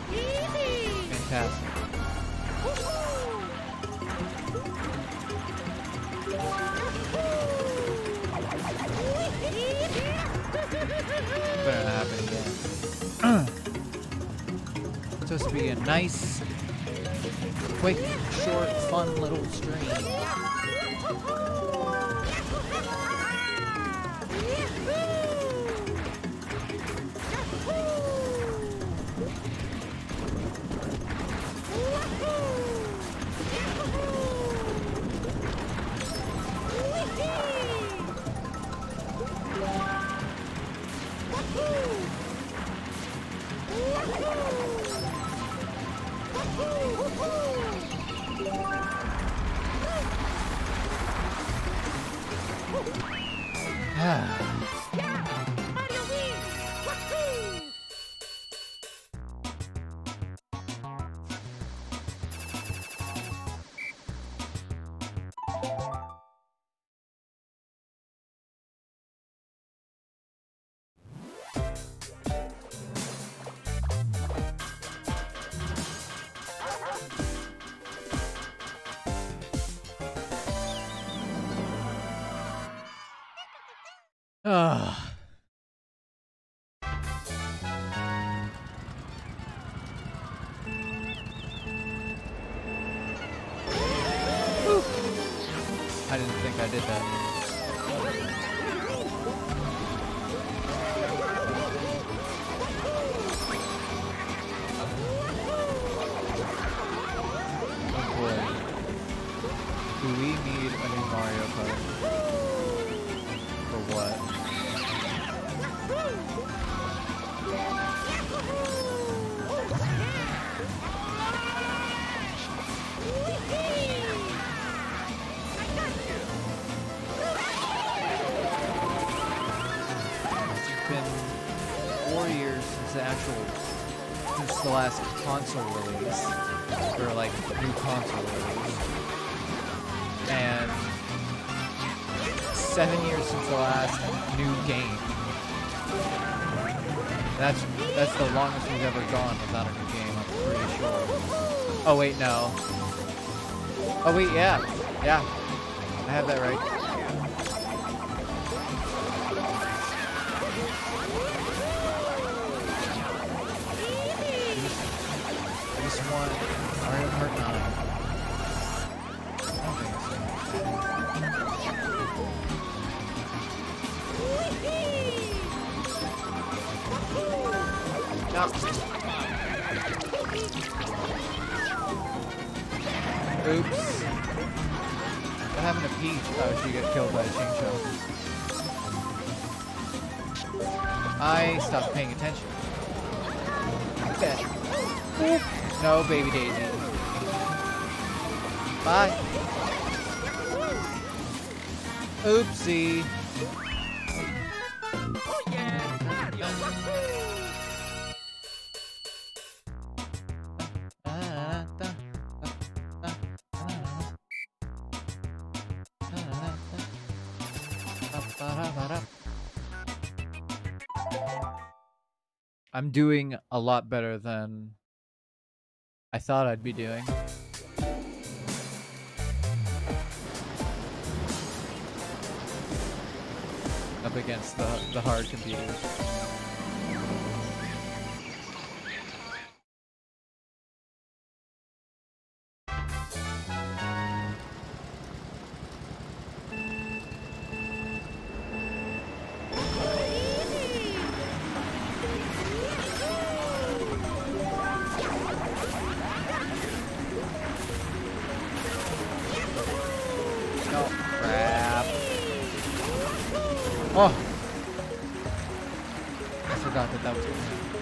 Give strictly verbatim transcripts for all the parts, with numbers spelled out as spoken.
Fantastic. Better not happen again. It's supposed to be a nice, quick, short, fun little stream. Ugh. I didn't think I did that. Oh boy. Do we need a new Mario Kart? For what? The actual since the last console release, or like new console release, and seven years since the last new game. That's that's the longest we've ever gone without a new game. I'm pretty sure. Oh wait, no. Oh wait, yeah, yeah, I have that right. One Mario Kart nine. I don't think so. No. Oops. What happened to Peach? Oh, she got killed by a chainsaw. I stopped paying attention. Okay. No, baby Daisy. Bye. Oopsie. Oh yeah, Mario. I'm doing a lot better than I thought I'd be doing. Up against the, the hard computers. Oh! I forgot that that was going to happen.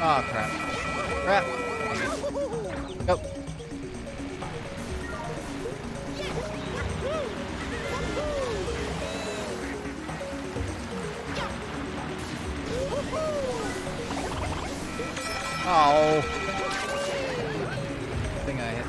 Oh, crap. Crap. Go. Oh. I think I hit.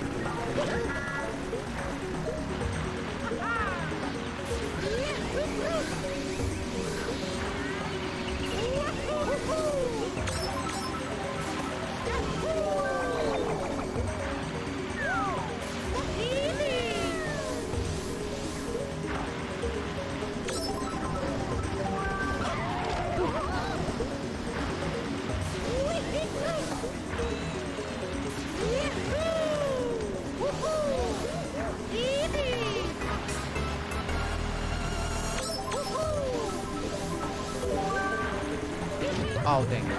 Oh, dang it.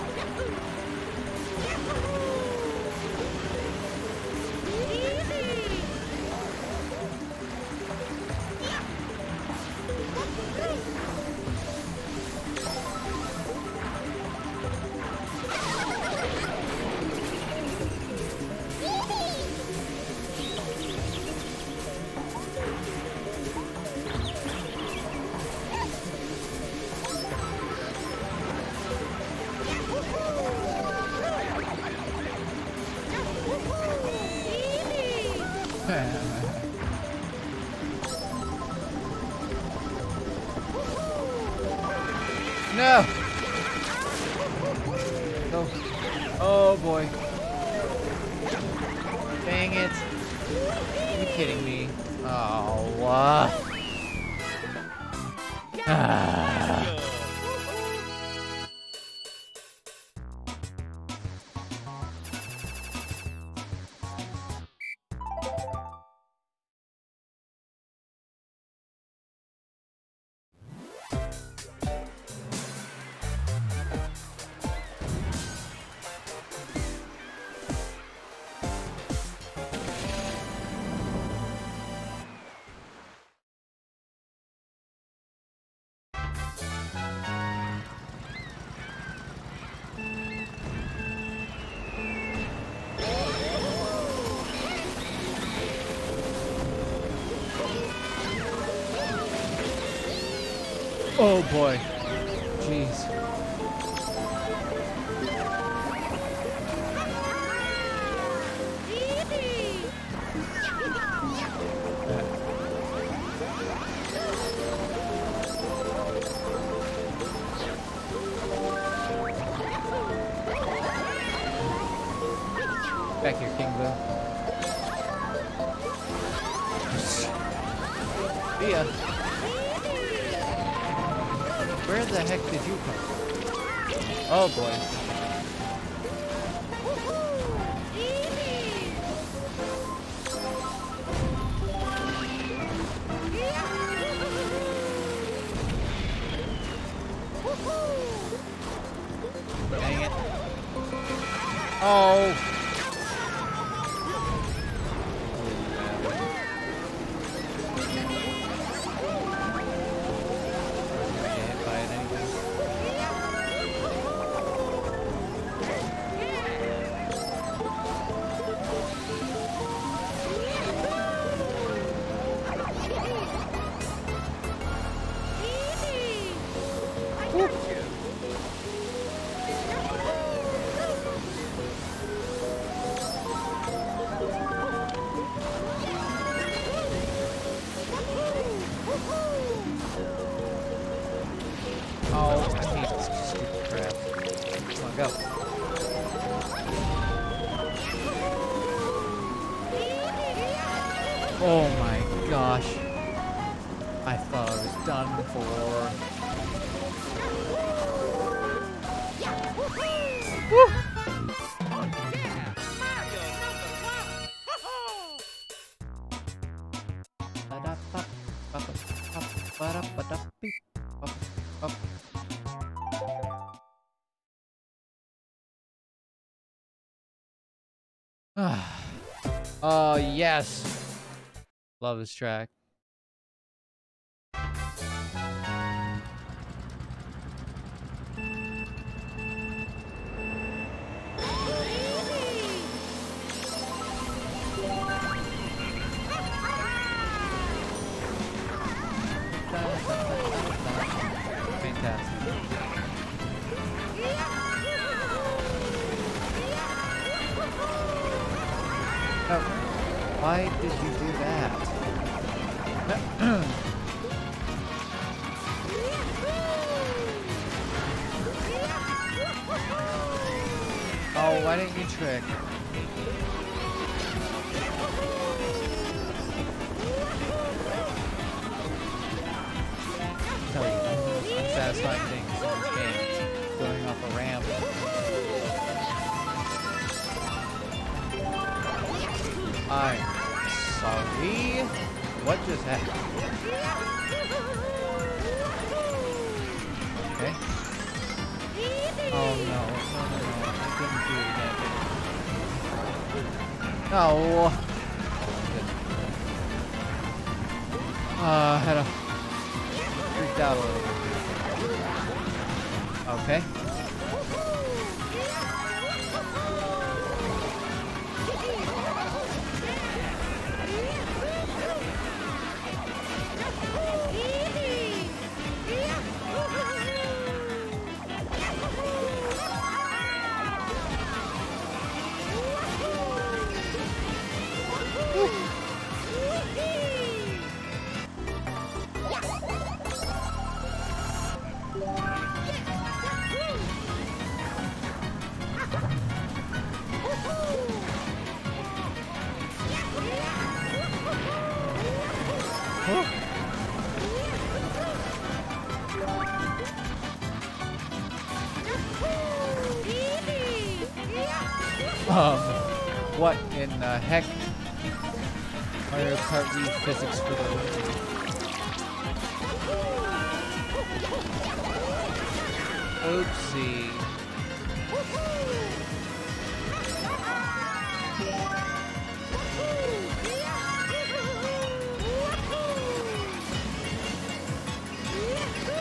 No! No. Oh boy. Dang it. Are you kidding me? Oh, uh. Ah. Oh boy. Jeez. Back here, King Blue. See ya. Where the heck did you come from? Oh boy. Dang it. Oh. Oh, I hate this stupid crap. Come on, go. Oh my gosh. I thought I was done for. Woo! Oh, yes. Love this track. No. Why did you do that? Oh, why didn't you trick? Tell you, one of the most unsatisfying things in this game, going off a ramp. I'm sorry. What just happened? Okay. Oh no, no, no, no. I couldn't do it again. No. Uh, I had a freaked out a little bit. Okay. Um, what in the heck? Mario Kart Wii physics for the win. Oopsie.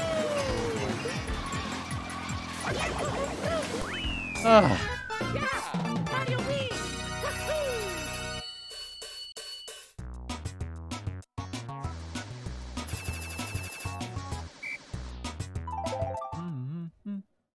Ah.